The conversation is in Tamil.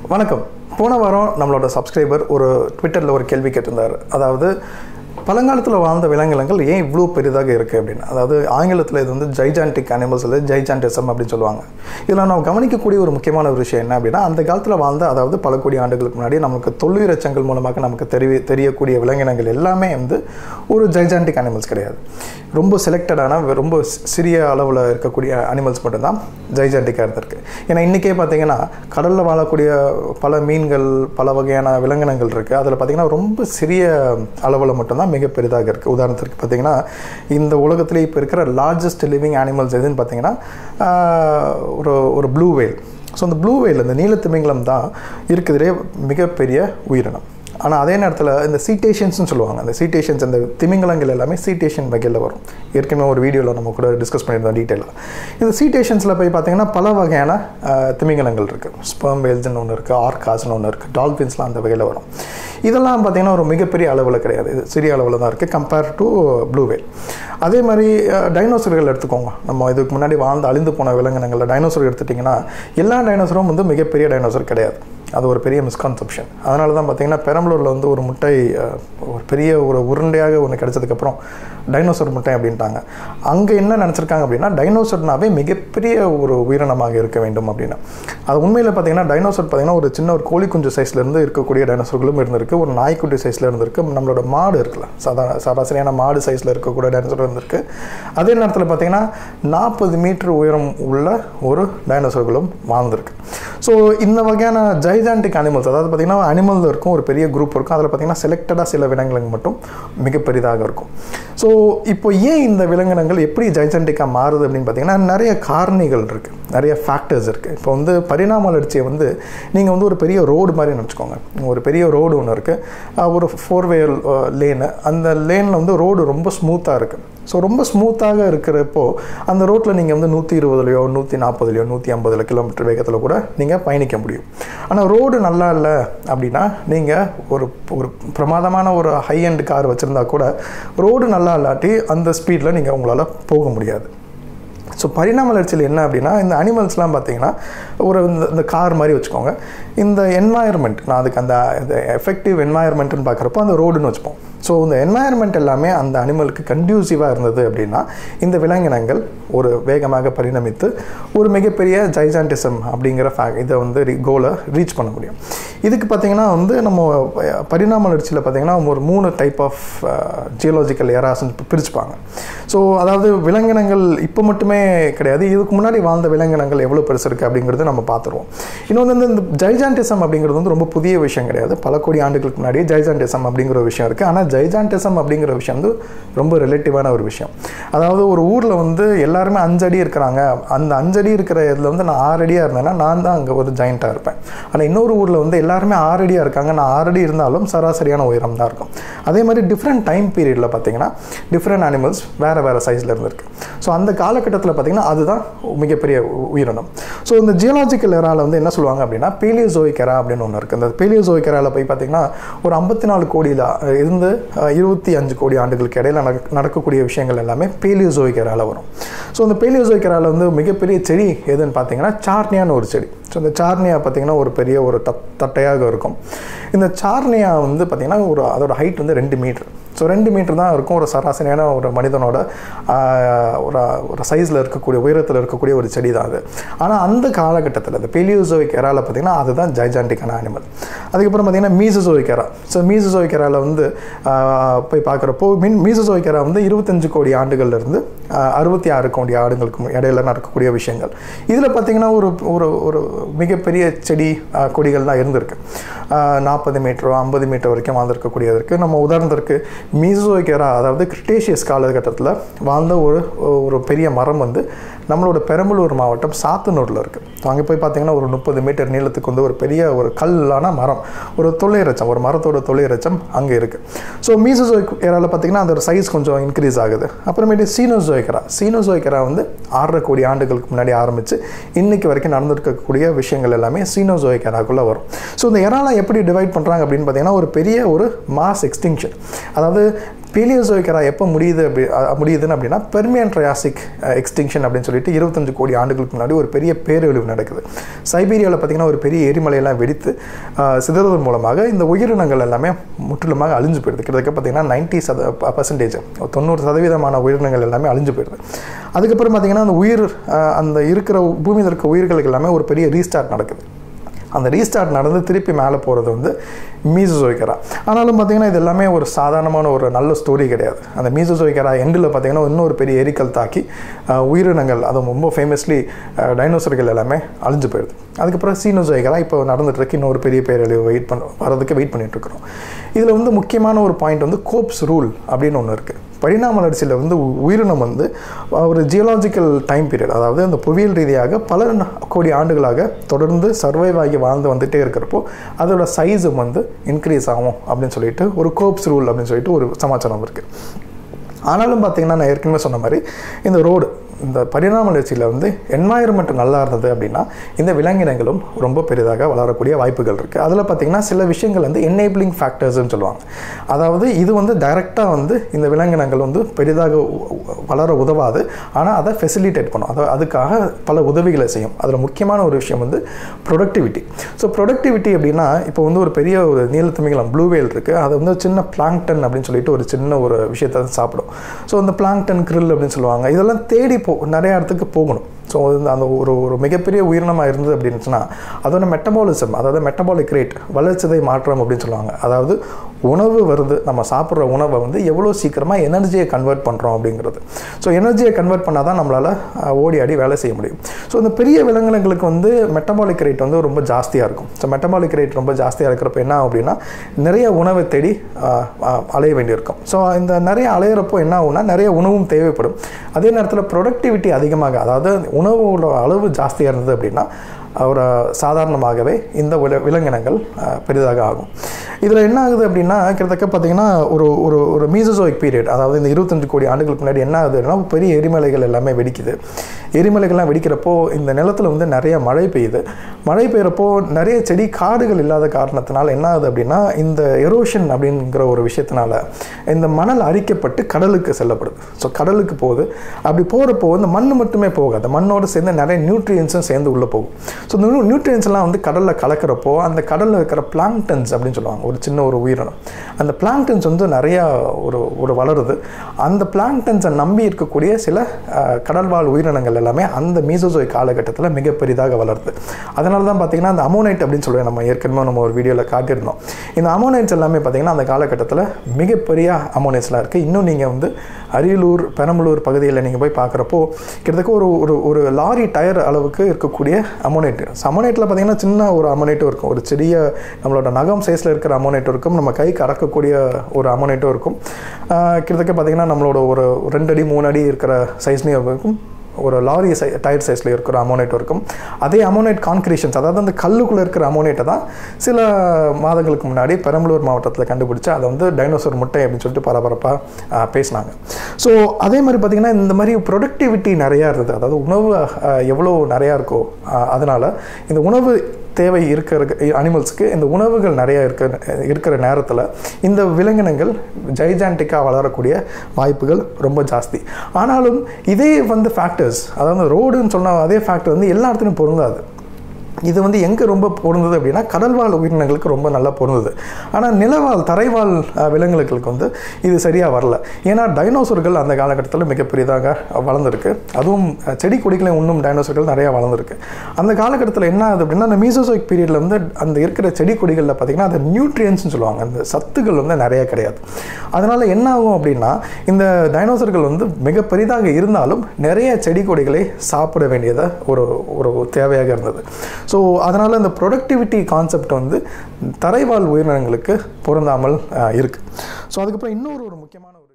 வணக்கம். போன வாரம் நம்மளோட சப்ஸ்கிரைபர் ஒரு ட்விட்டரில் ஒரு கேள்வி கேட்டிருந்தார். அதாவது பழங்காலத்தில் வாழ்ந்த விலங்கினங்கள் ஏன் இவ்வளோ பெரிதாக இருக்குது அப்படின்னு. அதாவது ஆங்கிலத்தில் இது வந்து ஜைஜான்டிக் அனிமல்ஸ் இல்லை ஜைஜான்டிசம் அப்படின்னு சொல்லுவாங்க. இதில் நம்ம கவனிக்கக்கூடிய ஒரு முக்கியமான ஒரு விஷயம் என்ன அப்படின்னா, அந்த காலத்தில் வாழ்ந்த அதாவது பல கோடி ஆண்டுகளுக்கு முன்னாடி நமக்கு தொல்லுயிரச்சங்கள் மூலமாக நமக்கு தெரியக்கூடிய விலங்கினங்கள் எல்லாமே வந்து ஒரு ஜைஜான்டிக் அனிமல்ஸ் கிடையாது. ரொம்ப செலக்டடான ரொம்ப சிறிய அளவில் இருக்கக்கூடிய அனிமல்ஸ் மட்டும்தான் ஜைஜான்டிக்காக இருந்திருக்கு. ஏன்னா இன்றைக்கே பார்த்திங்கன்னா கடலில் வாழக்கூடிய பல மீன்கள் பல வகையான விலங்கினங்கள் இருக்குது. அதில் பார்த்திங்கன்னா ரொம்ப சிறிய அளவில் மட்டும்தான் மிக பெரிதாக இருக்குது. உதாரணத்திற்கு பார்த்திங்கன்னா இந்த உலகத்திலே இப்போ இருக்கிற லார்ஜஸ்ட் லிவிங் அனிமல்ஸ் எதுன்னு பார்த்திங்கன்னா ஒரு ப்ளூ வேல். ஸோ அந்த ப்ளூ வேல் இந்த நீலத்திமிங்கலம் தான் இருக்கிறதுலே மிகப்பெரிய உயிரினம். ஆனால் அதே நேரத்தில் இந்த சீட்டேஷன்ஸ்னு சொல்லுவாங்க. அந்த சீட்டேஷன்ஸ் இந்த திமிங்கலங்கள் எல்லாமே சீட்டேஷன் வகையில் வரும். ஏற்கனவே ஒரு வீடியோவில் நம்ம கூட டிஸ்கஸ் பண்ணியிருந்தோம் டீட்டெயிலாக. இந்த சீட்டேஷன்ஸில் போய் பார்த்திங்கன்னா பல வகையான திமிங்கலங்கள் இருக்குது. ஸ்பெர்ம் வேல்ஸ்ன்னு ஒன்று இருக்குது, ஆர்காஸ்ன்னு ஒன்று இருக்குது, டால்ஃபின்ஸ்லாம் அந்த வகையில் வரும். இதெல்லாம் பார்த்திங்கன்னா ஒரு மிகப்பெரிய அளவில் கிடையாது, இது சிறிய அளவில் தான் இருக்குது கம்பேர் டு ப்ளூ வேல். அதே மாதிரி டைனோசர்கள் எடுத்துக்கோங்க. நம்ம இதுக்கு முன்னாடி வாழ்ந்து அழிந்து போன விலங்கினங்களில் டைனோசர் எடுத்துட்டிங்கன்னா எல்லா டைனோசரும் வந்து மிகப்பெரிய டைனோசர் கிடையாது. அது ஒரு பெரிய மிஸ்கான்செப்ஷன். அதனால தான் பார்த்திங்கன்னா பெரம்பலூரில் வந்து ஒரு முட்டை ஒரு பெரிய ஒரு உருண்டையாக ஒன்று கிடச்சதுக்கப்புறம் டைனோசர் முட்டை அப்படின்ட்டாங்க. அங்கே என்ன நினச்சிருக்காங்க அப்படின்னா டைனோசர்னாவே மிகப்பெரிய ஒரு உயிரினமாக இருக்க வேண்டும் அப்படின்னு. அது உண்மையில் பார்த்திங்கன்னா டைனோசர் பார்த்திங்கன்னா ஒரு சின்ன ஒரு கோழி குஞ்சு சைஸ்லேருந்து இருக்கக்கூடிய டைனோசர்களும் இருந்திருக்கு, ஒரு நாய்க்குட்டி சைஸில் இருந்திருக்கு, நம்மளோட மாடு இருக்குல்ல சராசரியான மாடு சைஸில் இருக்கக்கூடிய டைனோசர் இருந்திருக்கு. அதே நேரத்தில் பார்த்திங்கன்னா 40 மீட்டர் உயரம் உள்ள ஒரு டைனோசர்களும் வாழ்ந்திருக்கு. ஸோ இந்த வகையான ஜைஜான்டிக் அனிமல்ஸ், அதாவது பார்த்திங்கன்னா அனிமல் இருக்கும், ஒரு பெரிய குரூப் இருக்கும், அதில் பார்த்திங்கன்னா செலக்டடாக சில விலங்கினங்கள் மட்டும் மிகப்பெரிதாக இருக்கும். ஸோ இப்போ ஏன் இந்த விலங்கினங்கள் எப்படி ஜைஜான்டிக்காக மாறுது அப்படின்னு பார்த்திங்கன்னா நிறைய காரணிகள் இருக்குது, நிறைய ஃபேக்டர்ஸ் இருக்குது. இப்போ வந்து பரிணாம வளர்ச்சியை வந்து நீங்கள் வந்து ஒரு பெரிய ரோடு மாதிரி நினச்சிக்கோங்க. ஒரு பெரிய ரோடு ஒன்று இருக்குது, ஒரு 4-வே லேனு. அந்த லேனில் வந்து ரோடு ரொம்ப ஸ்மூத்தாக இருக்குது. ஸோ ரொம்ப ஸ்மூத்தாக இருக்கிறப்போ அந்த ரோட்டில் நீங்கள் வந்து 120லையோ 140லையோ 150 கிலோமீட்டர் வேகத்தில் கூட நீங்கள் பயணிக்க முடியும். ஆனால் ரோடு நல்லா இல்லை அப்படின்னா நீங்கள் ஒரு பிரமாதமான ஒரு ஹை எண்ட் கார் வச்சுருந்தா கூட ரோடு நல்லா இல்லாட்டி அந்த ஸ்பீடில் நீங்கள் உங்களால் போக முடியாது. ஸோ பரிணாம வளர்ச்சியில் என்ன அப்படின்னா இந்த அனிமல்ஸ்லாம் பார்த்திங்கன்னா இந்த கார் மாதிரி வச்சுக்கோங்க. இந்த என்வாயர்மெண்ட், நான் அதுக்கு அந்த எஃபெக்டிவ் என்வாயர்மெண்ட்டுன்னு பார்க்குறப்போ அந்த ரோடுன்னு வச்சுப்போம். ஸோ இந்த என்வாயர்மெண்ட் எல்லாமே அந்த அனிமலுக்கு கண்டியூசிவாக இருந்தது அப்படின்னா இந்த விலங்கினங்கள் ஒரு வேகமாக பரிணமித்து ஒரு மிகப்பெரிய ஜைஜான்டிசம் அப்படிங்கிற இதை வந்து கோலை ரீச் பண்ண முடியும். இதுக்கு பார்த்திங்கன்னா வந்து நம்ம பரிணாம வளர்ச்சியில் பார்த்திங்கன்னா ஒரு 3 டைப் ஆஃப் ஜியோலாஜிக்கல் எராஸ்ன்னு பிரிச்சுப்பாங்க. ஸோ அதாவது விலங்கினங்கள் இப்போ மட்டுமே கிடையாது, இதுக்கு முன்னாடி வாழ்ந்த விலங்கினங்கள் எவ்வளோ பெருசு இருக்குது அப்படிங்கிறத நம்ம பார்த்துருவோம். இன்னொன்று வந்து இந்த ஜைஜான்டிசம் அப்படிங்கிறது வந்து ரொம்ப புதிய விஷயம் கிடையாது. பல கோடி ஆண்டுகளுக்கு முன்னாடி ஜைஜான்டிசம் அப்படிங்கிற ஒரு விஷயம் இருக்குது. ஆனால் ஜைஜான்டிசம் அப்படிங்கிற விஷயம் வந்து ரொம்ப ரிலேட்டிவான ஒரு விஷயம். அதாவது ஒரு ஊரில் வந்து எல்லாருமே 5 அடி இருக்கிறாங்க, அந்த 5 அடி இருக்கிற இதில் வந்து நான் 6 அடியாக இருந்தேன்னா நான் தான் அங்கே ஒரு ஜாயிண்ட்டாக இருப்பேன். ஆனால் இன்னொரு ஊரில் வந்து எல்லாருமே 6 அடியாக இருக்காங்க, நான் 6 அடி இருந்தாலும் சராசரியான உயரம் தான் இருக்கும். அதே மாதிரி டிஃப்ரெண்ட் டைம் பீரியடில் பார்த்திங்கன்னா டிஃப்ரெண்ட் அனிமல்ஸ் வேறு சைஸில் இருந்திருக்கு. ஸோ அந்த காலகட்டத்தில் பார்த்திங்கன்னா அதுதான் மிகப்பெரிய உயிரினம். ஸோ இந்த ஜியோலாஜிக்கல் எராவில் வந்து என்ன சொல்லுவாங்க அப்படின்னா பேலியோசோயிக் எரா அப்படின்னு ஒன்று இருக்குது. அந்த பேலியோசோயிக் எராவில் போய் பார்த்திங்கன்னா ஒரு 54 கோடியில் இருந்து 25 கோடி ஆண்டுகளுக்கு இடையில் நடக்கக்கூடிய விஷயங்கள் எல்லாமே பேலியோசோயிக் எராவில் வரும். ஸோ இந்த பேலியோசோயிக் எராவில் வந்து மிகப்பெரிய செடி எதுன்னு பார்த்திங்கன்னா சார்னியான்னு ஒரு செடி. ஸோ இந்த சார்னியா பார்த்திங்கன்னா ஒரு பெரிய ஒரு தட்டையாக இருக்கும். இந்த சார்னியா வந்து பார்த்திங்கன்னா அதோட ஹைட் வந்து 2 மீட்டர். ஸோ 2 மீட்டர் தான் இருக்கும். ஒரு சராசரியான ஒரு மனிதனோட ஒரு சைஸில் இருக்கக்கூடிய உயரத்தில் இருக்கக்கூடிய ஒரு செடி தான் அது. ஆனால் அந்த காலகட்டத்தில் அந்த பேலியோசோயிக் எராவில் பார்த்திங்கன்னா அதுதான் ஜைஜான்டிக்கான அனிமல். அதுக்கப்புறம் பார்த்திங்கன்னா மீசோசோயிக் எரா. ஸோ மீசோசோயிக் எராவில் வந்து போய் பார்க்குறப்போ மீசோசோயிக் எரா வந்து 25 கோடி ஆண்டுகள்லேருந்து 66 கோடி ஆண்டுகளுக்கு இடையில நடக்கக்கூடிய விஷயங்கள். இதில் பார்த்திங்கன்னா ஒரு மிகப்பெரிய செடி கொடிகள் தான் இருந்திருக்கு. 40 மீட்டரோ 50 மீட்டர் வரைக்கும் வாழ்ந்திருக்கக்கூடியது இருக்குது. நம்ம உதாரணத்திற்கு மீசோசோயிக் எரா அதாவது கிரிட்டேஷியஸ் காலகட்டத்தில் வாழ்ந்த ஒரு பெரிய மரம் வந்து நம்மளோட பெரம்பலூர் மாவட்டம் சாத்தனூரில் இருக்குது. அங்கே போய் பார்த்திங்கன்னா ஒரு 30 மீட்டர் நீளத்துக்கு வந்து ஒரு பெரிய ஒரு கல்லான மரம், ஒரு தொல்லையரச்சம், ஒரு மரத்தோட தொல்லையரச்சம் அங்கே இருக்குது. ஸோ மீசோசோயிக் எராவில் பார்த்திங்கன்னா அதோட சைஸ் கொஞ்சம் இன்க்ரீஸ் ஆகுது. அப்புறமேட்டு சீனோசோயிக் எரா வந்து 6 கோடி ஆண்டுகளுக்கு முன்னாடி ஆரம்பித்து இன்றைக்கி வரைக்கும் நடந்துருக்கக்கூடிய விஷயங்கள் எல்லாமே சீனோசோயிக் எராக்குள்ளே வரும். ஸோ இந்த எராலாம் எப்படி டிவைட் பண்ணுறாங்க அப்படின்னு பார்த்திங்கன்னா ஒரு பெரிய ஒரு மாஸ் எக்ஸ்டிங்ஷன், அதாவது பீலியோசோயிக் எரா எப்போ முடியுதுன்னு அப்படின்னா பெர்மியன் ட்ரையாசிக் எக்ஸ்டிங்ஷன் அப்படின்னு சொல்லிட்டு 25 கோடி ஆண்டுகளுக்கு முன்னாடி ஒரு பெரிய பேரழிவு நடக்குது. சைபீரியாவில் பார்த்திங்கன்னா ஒரு பெரிய எரிமலையெல்லாம் வெடித்து சிதறுவதன் மூலமாக இந்த உயிரினங்கள் எல்லாமே முற்றிலுமாக அழிஞ்சு போயிடுது. கிட்டத்தட்ட பார்த்திங்கன்னா 90% 90% உயிரினங்கள் எல்லாமே அழிஞ்சு போயிடுது. அதுக்கப்புறம் பார்த்திங்கன்னா அந்த இருக்கிற பூமியில் இருக்க உயிர்களுக்கு எல்லாமே ஒரு பெரிய ரீஸ்டார்ட் நடக்குது. அந்த ரீஸ்டார்ட் நடந்து திருப்பி மேலே போகிறது வந்து மீசோசோயிக் எரா. ஆனாலும் பார்த்திங்கன்னா இது எல்லாமே ஒரு சாதாரணமான ஒரு நல்ல ஸ்டோரி கிடையாது. அந்த மீசோசோயிக் எரா எண்டில் பார்த்திங்கன்னா இன்னொரு பெரிய எரிக்கல் தாக்கி உயிரினங்கள், அதுவும் ரொம்ப ஃபேமஸ்லி டைனோசர்கள் எல்லாமே அழிஞ்சு போயிடுது. அதுக்கப்புறம் சீனோசோயிக் எரா இப்போ நடந்துகிட்ருக்கு. இன்னொரு பெரிய பேரழிவு வெயிட் பண்ணிகிட்ருக்குறோம். இதில் வந்து முக்கியமான ஒரு பாயிண்ட் வந்து கோப்ஸ் ரூல் அப்படின்னு ஒன்று இருக்குது. பரிணாம வளர்ச்சியில் வந்து உயிரினம் வந்து ஒரு ஜியோலாஜிக்கல் டைம் பீரியட், அதாவது அந்த புவியியல் ரீதியாக பல கோடி ஆண்டுகளாக தொடர்ந்து சர்வைவ் ஆகி வாழ்ந்து வந்துகிட்டே இருக்கிறப்போ அதோட சைஸும் வந்து இன்க்ரீஸ் ஆகும் அப்படின்னு சொல்லிட்டு ஒரு கோப்ஸ் ரூல் அப்படின்னு சொல்லிட்டு ஒரு சமாச்சாரம் இருக்குது. ஆனாலும் பார்த்திங்கன்னா நான் ஏற்கனவே சொன்ன மாதிரி இந்த பரிணாம வளர்ச்சியில் வந்து என்வாயர்மெண்ட் நல்லா இருந்தது அப்படின்னா இந்த விலங்கினங்களும் ரொம்ப பெரிதாக வளரக்கூடிய வாய்ப்புகள் இருக்குது. அதில் பார்த்திங்கன்னா சில விஷயங்கள் வந்து என்னேபிளிங் ஃபேக்டர்ஸ்ன்னு சொல்லுவாங்க. அதாவது இது வந்து டைரெக்டாக வந்து இந்த விலங்கினங்கள் வந்து பெரிதாக வளர உதவாது, ஆனால் அதை ஃபெசிலிட்டேட் பண்ணும். அதுக்காக பல உதவிகளை செய்யும். அதில் முக்கியமான ஒரு விஷயம் வந்து ப்ரொடக்டிவிட்டி. ஸோ ப்ரொடக்டிவிட்டி அப்படின்னா இப்போ வந்து ஒரு பெரிய ஒரு நீலத்திமிங்கலம் ப்ளூ வேல் இருக்குது. அது வந்து சின்ன பிளாங்டன் அப்படின்னு சொல்லிட்டு ஒரு சின்ன ஒரு விஷயத்தை சாப்பிடும். ஸோ அந்த பிளாங்டன் கிரில் அப்படின்னு சொல்லுவாங்க. இதெல்லாம் தேடி நிறைய இடத்துக்கு போகணும். ஸோ அந்த ஒரு மிகப்பெரிய உயிரினமாக இருந்தது அப்படின்னுச்சுன்னா அதோட மெட்டபாலிசம், அதாவது மெட்டபாலிக் ரேட், வளர்ச்சிதை மாற்றம் அப்படின்னு சொல்லுவாங்க. அதாவது உணவு வருது, நம்ம சாப்பிட்ற உணவை வந்து எவ்வளோ சீக்கிரமாக எனர்ஜியை கன்வெர்ட் பண்ணுறோம் அப்படிங்கிறது. ஸோ எனர்ஜியை கன்வெர்ட் பண்ணால் தான் நம்மளால் ஓடி ஆடி வேலை செய்ய முடியும். ஸோ இந்த பெரிய விலங்கினங்களுக்கு வந்து மெட்டபாலிக் ரேட் வந்து ரொம்ப ஜாஸ்தியாக இருக்கும். ஸோ மெட்டபாலிக் ரேட் ரொம்ப ஜாஸ்தியாக இருக்கிறப்ப என்ன ஆகும் அப்படின்னா நிறைய உணவை தேடி அலைய வேண்டியிருக்கும். ஸோ இந்த நிறைய அலையிறப்போ என்ன ஆகும்னா நிறைய உணவும் தேவைப்படும். அதே நேரத்தில் ப்ரொடக்டிவிட்டி அதிகமாக, அதாவது உணவோட அளவு ஜாஸ்தியாக இருந்தது அப்படின்னா ஒரு சாதாரணமாகவே இந்த விலங்கினங்கள் பெரிதாக ஆகும். இதில் என்ன ஆகுது அப்படின்னா கிட்டத்தட்ட பார்த்திங்கன்னா ஒரு மீசோசோயிக் பீரியட், அதாவது இந்த 25 கோடி ஆண்டுகளுக்கு முன்னாடி என்ன ஆகுதுன்னா பெரிய எரிமலைகள் எல்லாமே வெடிக்குது. எரிமலைகள்லாம் வெடிக்கிறப்போ இந்த நிலத்தில் வந்து நிறைய மழை பெய்யுது. மழை பெய்கிறப்போ நிறைய செடி காடுகள் இல்லாத காரணத்தினால என்ன ஆகுது அப்படின்னா இந்த எரோஷன் அப்படிங்கிற ஒரு விஷயத்தினால இந்த மணல் அரிக்கப்பட்டு கடலுக்கு செல்லப்படுது. ஸோ கடலுக்கு போகுது. அப்படி போகிறப்போ இந்த மண் மட்டுமே போகாது, மண்ணோடு சேர்ந்து நிறைய நியூட்ரியன்ஸும் சேர்ந்து உள்ளே போகும். ஸோ இந்த நியூட்ரியன்ஸ்லாம் வந்து கடலில் கலக்கிறப்போ அந்த கடலில் இருக்கிற பிளாங்டன்ஸ் அப்படின்னு சொல்லுவாங்க, ஒரு சின்ன ஒரு உயிரினம். அந்த பிளாங்டன்ஸ் வந்து நிறையா ஒரு வளருது. அந்த பிளாங்டன்ஸை நம்பி இருக்கக்கூடிய சில கடல்வாழ் உயிரினங்கள் எல்லாமே அந்த மீசோசோயிக் காலகட்டத்தில் மிக பெரிதாக வளருது. அதனால தான் பார்த்திங்கன்னா அந்த அமோனைட் அப்படின்னு சொல்லுவேன், நம்ம ஏற்கனவே நம்ம ஒரு வீடியோவில் காட்டியிருந்தோம். இந்த அமோனைட்ஸ் எல்லாமே பார்த்திங்கன்னா அந்த காலகட்டத்தில் மிகப்பெரிய அமோனைட்ஸ்லாம் இருக்குது. இன்னும் நீங்கள் வந்து அரியலூர், பெரம்பலூர் பகுதியில் நீங்கள் போய் பார்க்குறப்போ கிட்டத்தட்ட ஒரு லாரி டயர் அளவுக்கு இருக்கக்கூடிய அமோனைட். அமோனைட்டில் பார்த்திங்கன்னா சின்ன ஒரு அமோனைட்டும் இருக்கும், ஒரு சிறிய நம்மளோட நகம் சைஸில் இருக்கிற அமோனைட்டும் இருக்கும், நம்ம கை கறக்கக்கூடிய ஒரு அமோனைட்டும் இருக்கும். கிட்டத்தட்ட பார்த்திங்கன்னா நம்மளோட ஒரு 2 அடி 3 அடி இருக்கிற சைஸ்லேயும் இருக்கும். ஒரு லாரி டயர் சைஸில் இருக்கிற அமோனைட் இருக்கும். அதே அமோனைட் கான்கிரீஷன்ஸ், அதாவது அந்த கல்லுக்குள்ளே இருக்கிற அமோனைட்டை தான் சில மாதங்களுக்கு முன்னாடி பெரம்பலூர் மாவட்டத்தில் கண்டுபிடிச்சு அதை வந்து டைனோசர் முட்டை அப்படின்னு சொல்லிட்டு பரபரப்பாக பேசினாங்க. ஸோ அதே மாதிரி பார்த்திங்கன்னா இந்த மாதிரி ப்ரொடக்டிவிட்டி நிறையா இருந்தது. அதாவது உணவு எவ்வளோ நிறையா இருக்கோ அதனால் இந்த உணவு தேவை இருக்கிற அனிமல்ஸுக்கு இந்த உணவுகள் நிறையா இருக்கிற நேரத்தில் இந்த விலங்கினங்கள் ஜைஜான்டிக்காக வளரக்கூடிய வாய்ப்புகள் ரொம்ப ஜாஸ்தி. ஆனாலும் இதே வந்து ஃபேக்டர்ஸ், அதாவது ரோடுன்னு சொன்ன அதே ஃபேக்டர் வந்து எல்லா இடத்துலையும் பொருந்தாது. இது வந்து எங்கே ரொம்ப பொருந்தது அப்படின்னா கடல்வாழ் உயிரினங்களுக்கு ரொம்ப நல்லா பொருந்தது. ஆனால் நிலவாழ் தரைவாழ் விலங்குகளுக்கு வந்து இது சரியாக வரல. ஏன்னா டைனோசர்கள் அந்த காலகட்டத்தில் மிகப்பெரியதாக வளர்ந்துருக்கு. அதுவும் செடி கொடிகளையும் இன்னும் டைனோசர்கள் நிறையா வளர்ந்துருக்கு. அந்த காலகட்டத்தில் என்ன ஆகுது அப்படின்னா அந்த மீசோசோயிக் பீரியடில் வந்து அந்த இருக்கிற செடி கொடிகளில் பார்த்திங்கன்னா அந்த நியூட்ரியன்ஸ்னு சொல்லுவாங்க, அந்த சத்துக்கள் வந்து நிறையா கிடையாது. அதனால் என்ன ஆகும் அப்படின்னா இந்த டைனோசர்கள் வந்து மிக பெரிதாக இருந்தாலும் நிறைய செடி கொடிகளை சாப்பிட வேண்டியதை ஒரு தேவையாக இருந்தது. ஸோ அதனால் இந்த ப்ரொடக்டிவிட்டி கான்செப்ட் வந்து தரைவாழ் உயிரினங்களுக்கு பொருந்தாமல் இருக்குது. ஸோ அதுக்கப்புறம் இன்னொரு முக்கியமான